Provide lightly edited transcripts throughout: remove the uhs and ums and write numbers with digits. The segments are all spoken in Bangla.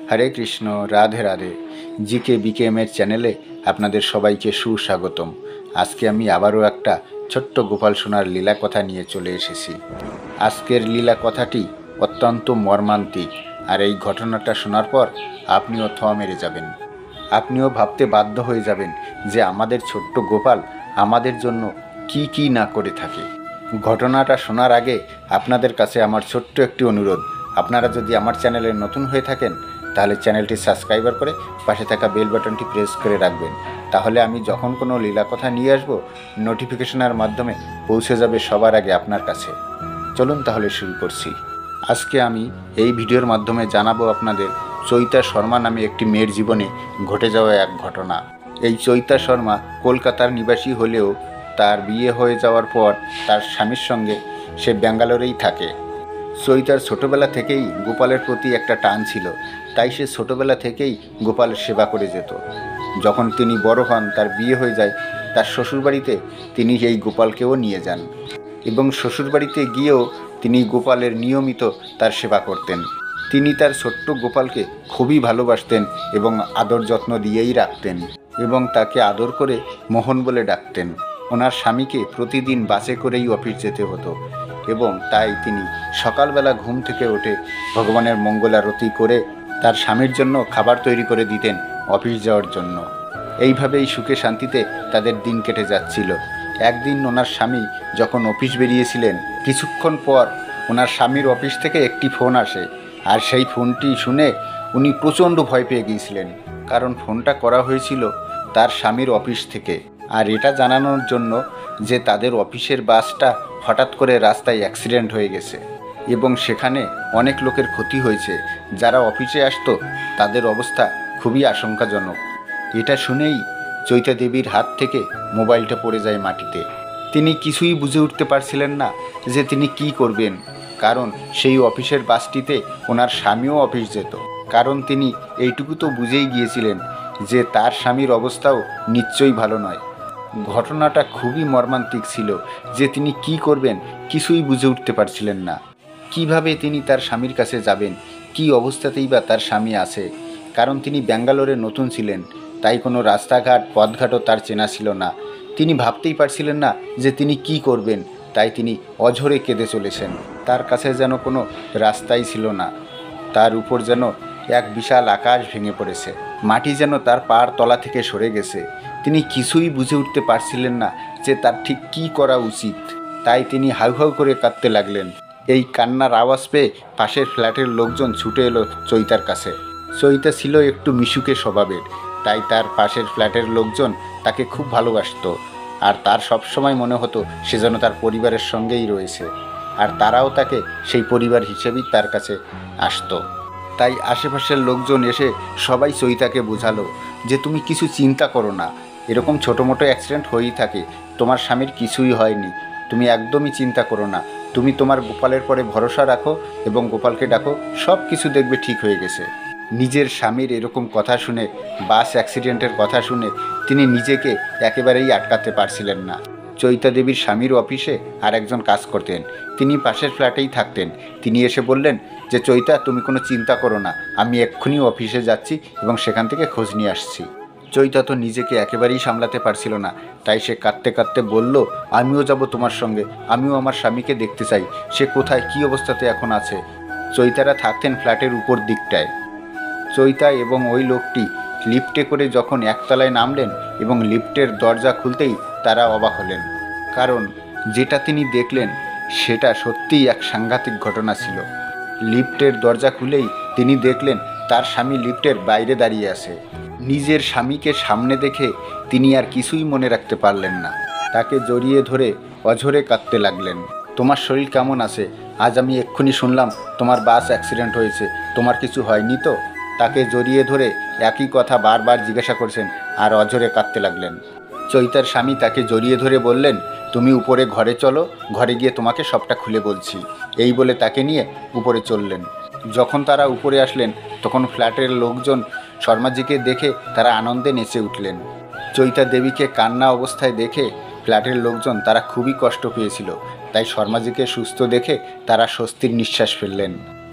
হরে কৃষ্ণ, রাধে রাধে। জিকে বিকেএমের চ্যানেলে আপনাদের সবাইকে সুস্বাগতম। আজকে আমি আবারও একটা ছোট্ট গোপাল সোনার লীলা কথা নিয়ে চলে এসেছি। আজকের লীলা কথাটি অত্যন্ত মর্মান্তিক, আর এই ঘটনাটা শোনার পর আপনিও থ মেরে যাবেন। আপনিও ভাবতে বাধ্য হয়ে যাবেন যে আমাদের ছোট্ট গোপাল আমাদের জন্য কি কি না করে থাকে। ঘটনাটা শোনার আগে আপনাদের কাছে আমার ছোট্ট একটি অনুরোধ, আপনারা যদি আমার চ্যানেলে নতুন হয়ে থাকেন তাহলে চ্যানেলটি সাবস্ক্রাইবার করে পাশে থাকা বেল বাটনটি প্রেস করে রাখবেন। তাহলে আমি যখন কোনো লীলা কথা নিয়ে আসব নোটিফিকেশনের মাধ্যমে পৌঁছে যাবে সবার আগে আপনার কাছে। চলুন তাহলে শুরু করছি। আজকে আমি এই ভিডিওর মাধ্যমে জানাবো আপনাদের চৈতা শর্মা নামে একটি মেয়ের জীবনে ঘটে যাওয়া এক ঘটনা। এই চৈতা শর্মা কলকাতার নিবাসী হলেও তার বিয়ে হয়ে যাওয়ার পর তার স্বামীর সঙ্গে সে ব্যাঙ্গালোরেই থাকে। চৈতার ছোটোবেলা থেকেই গোপালের প্রতি একটা টান ছিল, তাই সে ছোটোবেলা থেকেই গোপালের সেবা করে যেত। যখন তিনি বড় হন, তার বিয়ে হয়ে যায়, তার শ্বশুরবাড়িতে তিনি এই গোপালকেও নিয়ে যান এবং শ্বশুরবাড়িতে গিয়েও তিনি গোপালের নিয়মিত তার সেবা করতেন। তিনি তার ছোট্ট গোপালকে খুবই ভালোবাসতেন এবং আদর যত্ন দিয়েই রাখতেন এবং তাকে আদর করে মোহন বলে ডাকতেন। ওনার স্বামীকে প্রতিদিন বাসে করেই অফিস যেতে হতো এবং তাই তিনি সকালবেলা ঘুম থেকে উঠে ভগবানের মঙ্গল আরতি করে তার স্বামীর জন্য খাবার তৈরি করে দিতেন অফিস যাওয়ার জন্য। এইভাবেই সুখে শান্তিতে তাদের দিন কেটে যাচ্ছিল। একদিন ওনার স্বামী যখন অফিস বেরিয়েছিলেন, কিছুক্ষণ পর ওনার স্বামীর অফিস থেকে একটি ফোন আসে, আর সেই ফোনটি শুনে উনি প্রচণ্ড ভয় পেয়ে গিয়েছিলেন, কারণ ফোনটা করা হয়েছিল তার স্বামীর অফিস থেকে, আর এটা জানানোর জন্য যে তাদের অফিসের বাসটা হঠাৎ করে রাস্তায় অ্যাক্সিডেন্ট হয়ে গেছে এবং সেখানে অনেক লোকের ক্ষতি হয়েছে। যারা অফিসে আসতো তাদের অবস্থা খুবই আশঙ্কাজনক। এটা শুনেই চৈতা দেবীর হাত থেকে মোবাইলটা পড়ে যায় মাটিতে। তিনি কিছুই বুঝে উঠতে পারছিলেন না যে তিনি কি করবেন, কারণ সেই অফিসের বাসটিতে ওনার স্বামীও অফিস যেত। কারণ তিনি এইটুকু তো বুঝেই গিয়েছিলেন যে তার স্বামীর অবস্থাও নিশ্চয়ই ভালো নয়। ঘটনাটা খুবই মর্মান্তিক ছিল যে তিনি কি করবেন কিছুই বুঝে উঠতে পারছিলেন না। কিভাবে তিনি তার স্বামীর কাছে যাবেন, কি অবস্থাতেই বা তার স্বামী আছে, কারণ তিনি ব্যাঙ্গালোরে নতুন ছিলেন, তাই কোনো রাস্তাঘাট পথঘাটও তার চেনা ছিল না। তিনি ভাবতেই পারছিলেন না যে তিনি কি করবেন, তাই তিনি অঝরে কেঁদে চলেছেন। তার কাছে যেন কোনো রাস্তাই ছিল না, তার উপর যেন এক বিশাল আকাশ ভেঙে পড়েছে, মাটি যেন তার পার তলা থেকে সরে গেছে। তিনি কিছুই বুঝে উঠতে পারছিলেন না যে তার ঠিক কী করা উচিত, তাই তিনি হাউ হাউ করে কাঁদতে লাগলেন। এই কান্নার আওয়াজ পেয়ে পাশের ফ্ল্যাটের লোকজন ছুটে এলো চৈতার কাছে। চৈতা ছিল একটু মিশুকে স্বভাবের, তাই তার পাশের ফ্ল্যাটের লোকজন তাকে খুব ভালোবাসত, আর তার সবসময় মনে হতো সে যেন তার পরিবারের সঙ্গেই রয়েছে, আর তারাও তাকে সেই পরিবার হিসেবেই তার কাছে আসতো। তাই আশেপাশের লোকজন এসে সবাই চৈতাকে বোঝালো যে তুমি কিছু চিন্তা করো না, এরকম ছোটো মোটো অ্যাক্সিডেন্ট হয়েই থাকে, তোমার স্বামীর কিছুই হয়নি, তুমি একদমই চিন্তা করো না, তুমি তোমার গোপালের পরে ভরসা রাখো এবং গোপালকে ডাকো, সব কিছু দেখবে ঠিক হয়ে গেছে। নিজের স্বামীর এরকম কথা শুনে, বাস অ্যাক্সিডেন্টের কথা শুনে তিনি নিজেকে একেবারেই আটকাতে পারছিলেন না। চৈতা দেবীর স্বামীর অফিসে আর একজন কাজ করতেন, তিনি পাশের ফ্ল্যাটেই থাকতেন। তিনি এসে বললেন যে চৈতা, তুমি কোনো চিন্তা করো না, আমি এক্ষুনি অফিসে যাচ্ছি এবং সেখান থেকে খোঁজ নিয়ে আসছি। চৈতা তো নিজেকে একেবারেই সামলাতে পারছিল না, তাই সে কাঁদতে কাঁদতে বলল, আমিও যাব তোমার সঙ্গে, আমিও আমার স্বামীকে দেখতে চাই, সে কোথায়, কী অবস্থাতে এখন আছে। চৈতারা থাকতেন ফ্ল্যাটের উপর দিকটায়। চৈতা এবং ওই লোকটি লিফটে করে যখন একতলায় নামলেন এবং লিফটের দরজা খুলতেই তারা অবাক হলেন, কারণ যেটা তিনি দেখলেন সেটা সত্যিই এক সাংঘাতিক ঘটনা ছিল। লিফটের দরজা খুলেই তিনি দেখলেন তার স্বামী লিফটের বাইরে দাঁড়িয়ে আছে। নিজের স্বামীকে সামনে দেখে তিনি আর কিছুই মনে রাখতে পারলেন না, তাকে জড়িয়ে ধরে অঝরে কাঁদতে লাগলেন। তোমার শরীর কেমন আছে? আজ আমি এক্ষুনি শুনলাম তোমার বাস অ্যাক্সিডেন্ট হয়েছে, তোমার কিছু হয়নি তো? তাকে জড়িয়ে ধরে একই কথা বারবার জিজ্ঞাসা করছেন আর অঝরে কাঁদতে লাগলেন। চৈতার স্বামী তাকে জড়িয়ে ধরে বললেন, তুমি উপরে ঘরে চলো, ঘরে গিয়ে তোমাকে সবটা খুলে বলছি। এই বলে তাকে নিয়ে উপরে চললেন। যখন তারা উপরে আসলেন তখন ফ্ল্যাটের লোকজন শর্মাজিকে দেখে তারা আনন্দে নেচে উঠলেন। চৈতা দেবীকে কান্না অবস্থায় দেখে ফ্ল্যাটের লোকজন তারা খুবই কষ্ট পেয়েছিল, তাই শর্মাজিকে সুস্থ দেখে তারা স্বস্তির নিঃশ্বাস ফেললেন।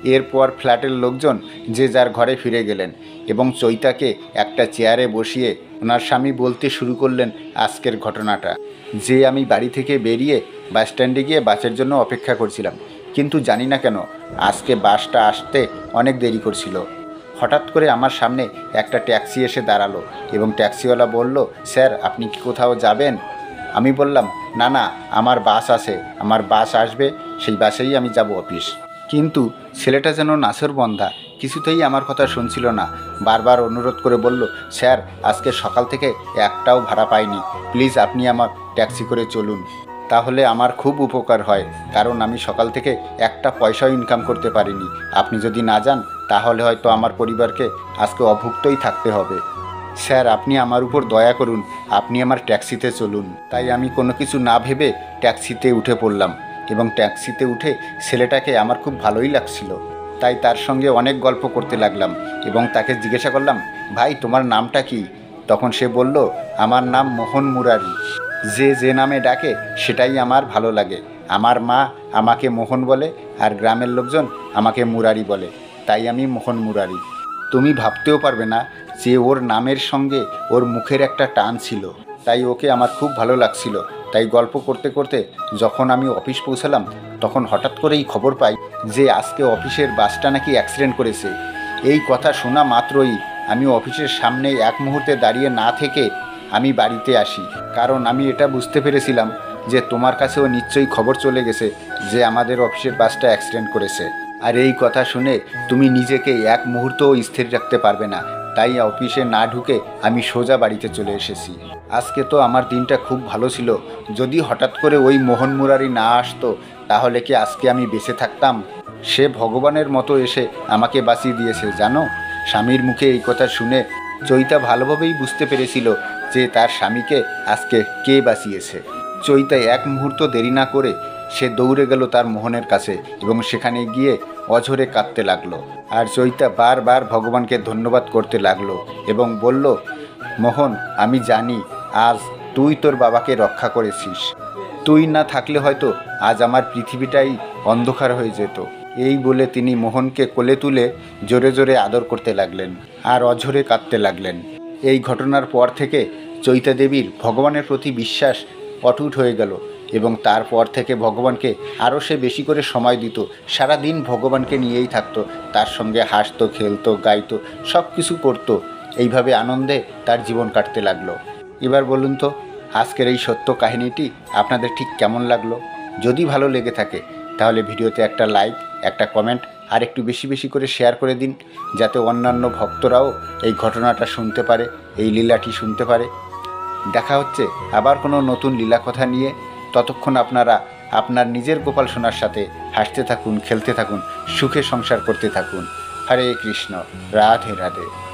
এরপর ফ্ল্যাটের লোকজন যে যার ঘরে ফিরে গেলেন এবং চৈতাকে একটা চেয়ারে বসিয়ে ওনার স্বামী বলতে শুরু করলেন আজকের ঘটনাটা, যে আমি বাড়ি থেকে বেরিয়ে বাস স্ট্যান্ডে গিয়ে বাসের জন্য অপেক্ষা করছিলাম, কিন্তু জানি না কেন আজকে বাসটা আসতে অনেক দেরি করছিল। হঠাৎ করে আমার সামনে একটা ট্যাক্সি এসে দাঁড়ালো এবং ট্যাক্সিওয়ালা বলল, স্যার আপনি কি কোথাও যাবেন? আমি বললাম, না না, আমার বাস আছে, আমার বাস আসবে, সেই বাসেই আমি যাব অফিস। কিন্তু ছেলেটা যেন নাছোড়বান্দা, কিছুতেই আমার কথা শুনছিল না। বারবার অনুরোধ করে বলল, স্যার আজকে সকাল থেকে একটাও ভাড়া পাইনি, প্লিজ আপনি আমার ট্যাক্সি করে চলুন, তাহলে আমার খুব উপকার হয়, কারণ আমি সকাল থেকে একটা পয়সাও ইনকাম করতে পারিনি। আপনি যদি না যান তাহলে হয়তো আমার পরিবারকে আজকে অভুক্তই থাকতে হবে। স্যার আপনি আমার উপর দয়া করুন, আপনি আমার ট্যাক্সিতে চলুন। তাই আমি কোনো কিছু না ভেবে ট্যাক্সিতে উঠে পড়লাম এবং ট্যাক্সিতে উঠে ছেলেটাকে আমার খুব ভালোই লাগছিল, তাই তার সঙ্গে অনেক গল্প করতে লাগলাম এবং তাকে জিজ্ঞাসা করলাম, ভাই তোমার নামটা কি? তখন সে বলল, আমার নাম মোহন মুরারি। যে যে নামে ডাকে সেটাই আমার ভালো লাগে। আমার মা আমাকে মোহন বলে আর গ্রামের লোকজন আমাকে মুরারি বলে, তাই আমি মোহন মুরারি। তুমি ভাবতেও পারবে না যে ওর নামের সঙ্গে ওর মুখের একটা টান ছিল, তাই ওকে আমার খুব ভালো লাগছিল। তাই গল্প করতে করতে যখন আমি অফিস পৌঁছালাম তখন হঠাৎ করেই খবর পাই যে আজকে অফিসের বাসটা নাকি অ্যাক্সিডেন্ট করেছে। এই কথা শোনা মাত্রই আমি অফিসের সামনে এক মুহূর্তে দাঁড়িয়ে না থেকে আমি বাড়িতে আসি, কারণ আমি এটা বুঝতে পেরেছিলাম যে তোমার কাছেও নিশ্চয়ই খবর চলে গেছে যে আমাদের অফিসের বাসটা অ্যাক্সিডেন্ট করেছে। আর এই কথা শুনে তুমি নিজেকে এক মুহূর্তও স্থির রাখতে পারবে না, তাই অফিসে না ঢুকে আমি সোজা বাড়িতে চলে এসেছি। আজকে তো আমার দিনটা খুব ভালো ছিল, যদি হঠাৎ করে ওই মোহন মুরারি না আসতো তাহলে কি আজকে আমি বেঁচে থাকতাম? সে ভগবানের মতো এসে আমাকে বাঁচিয়ে দিয়েছে জানো। স্বামীর মুখে এই কথা শুনে চৈতা ভালোভাবেই বুঝতে পেরেছিল যে তার স্বামীকে আজকে কে বাঁচিয়েছে। চৈতা এক মুহূর্ত দেরি না করে সে দৌড়ে গেল তার মোহনের কাছে এবং সেখানে গিয়ে অঝরে কাঁদতে লাগলো। আর চৈতা বারবার ভগবানকে ধন্যবাদ করতে লাগলো এবং বলল, মোহন আমি জানি আজ তুই তোর বাবাকে রক্ষা করেছিস, তুই না থাকলে হয়তো আজ আমার পৃথিবীটাই অন্ধকার হয়ে যেত। এই বলে তিনি মোহনকে কোলে তুলে জোরে জোরে আদর করতে লাগলেন আর অঝরে কাঁদতে লাগলেন। এই ঘটনার পর থেকে চৈতা দেবীর ভগবানের প্রতি বিশ্বাস অটুট হয়ে গেল এবং তারপর থেকে ভগবানকে আরও সে বেশি করে সময় দিত। সারা দিন ভগবানকে নিয়েই থাকতো, তার সঙ্গে হাসতো, খেলতো, গাইতো, সব কিছু করতো। এইভাবে আনন্দে তার জীবন কাটতে লাগলো। এবার বলুন তো আজকের এই সত্য কাহিনীটি আপনাদের ঠিক কেমন লাগলো? যদি ভালো লেগে থাকে তাহলে ভিডিওতে একটা লাইক, একটা কমেন্ট আর একটু বেশি বেশি করে শেয়ার করে দিন, যাতে অন্যান্য ভক্তরাও এই ঘটনাটা শুনতে পারে, এই লীলাটি শুনতে পারে। দেখা হচ্ছে আবার কোনো নতুন লীলা কথা নিয়ে। ততক্ষণ আপনারা আপনার নিজের গোপাল সোনার সাথে হাসতে থাকুন, খেলতে থাকুন, সুখে সংসার করতে থাকুন। হরে কৃষ্ণ, রাধে রাধে।